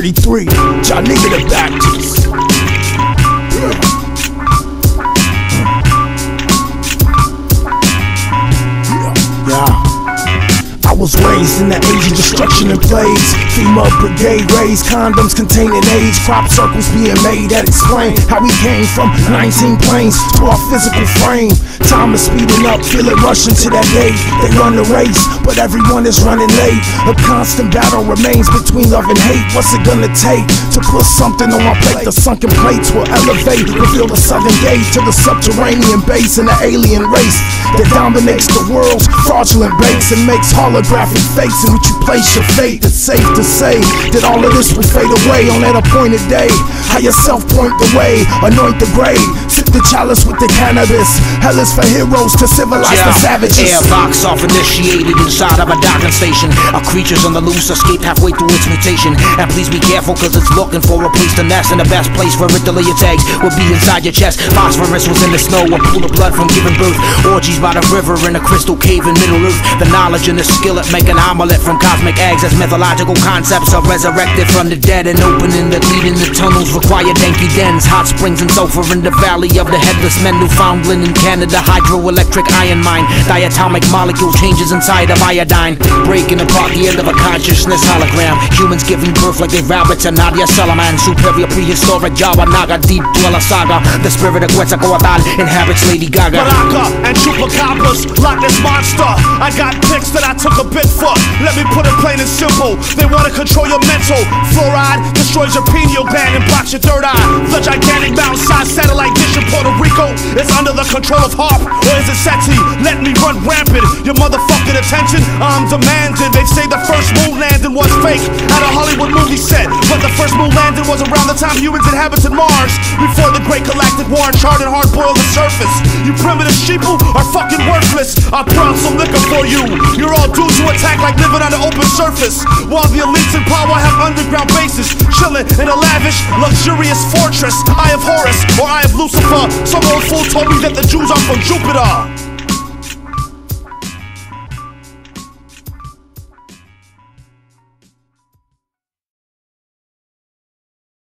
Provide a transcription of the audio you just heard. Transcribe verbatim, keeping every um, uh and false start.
thirty-three, John Nigga the Baptist. Yeah. Yeah. I was raised in the age of destruction and plagues. Female brigade raised condoms containing AIDS. Crop circles being made that explain how we came from nineteen planes to our physical frame. Time is speeding up, feel it rushing to that day. They run the race, but everyone is running late. A constant battle remains between love and hate. What's it gonna take to put something on my plate? The sunken plates will elevate, reveal the southern gate to the subterranean base and the alien race that dominates the world's fraudulent base and makes holographic fakes in which you place your faith. It's safe to say that all of this will fade away on that appointed day. How yourself point the way, anoint the grave, sip the chalice with the cannabis. Hell is for heroes to civilize yeah. the savages. Airbox off initiated inside of a docking station. Our creatures on the loose escaped halfway through its mutation. And please be careful, cause it's looking for a place to nest. And the best place for it to lay its eggs will be inside your chest. Phosphorus was in the snow, a pool of blood from giving birth. Orgies by the river in a crystal cave in Middle Earth. The knowledge and the skillet make an omelet from cosmic eggs. As mythological concepts are resurrected from the dead. And opening that lead in the tunnels require danky dens. Hot springs and sulfur in the valley of the headless men. Newfoundland in Canada, hydroelectric iron mine. Diatomic molecule changes inside of iodine, breaking apart the end of a consciousness hologram. Humans giving birth like they rabbits and Nadia Salaman. Superior prehistoric Jawa Naga, deep dweller saga. The spirit of Quetzalcoatl inhabits Lady Gaga. Baraka and Chupacabras, Loch Ness monster. I got pics that I took a bit for. Let me put it plain and simple. They wanna control your mental. Fluoride destroys your pineal gland and blocks your third eye. The gigantic mountain-sized satellite dish in Puerto Rico is under the control of HAARP, or is it SETI? Let me run rampant. Your motherfucking attention, I'm demanding. They say the first moon landing was fake at a Hollywood movie set, but the first moon landing was around the time humans inhabited Mars, before the great galactic war and charred and hard-boiled the surface. You primitive sheeple are fucking worthless. I brought some liquor for you. You're all due to attack like living on the open surface, while the elites in power have underground bases, chilling in a lavish, luxurious fortress. Eye of Horus or Eye of Lucifer. Some old fool told me that the Jews are from Jupiter.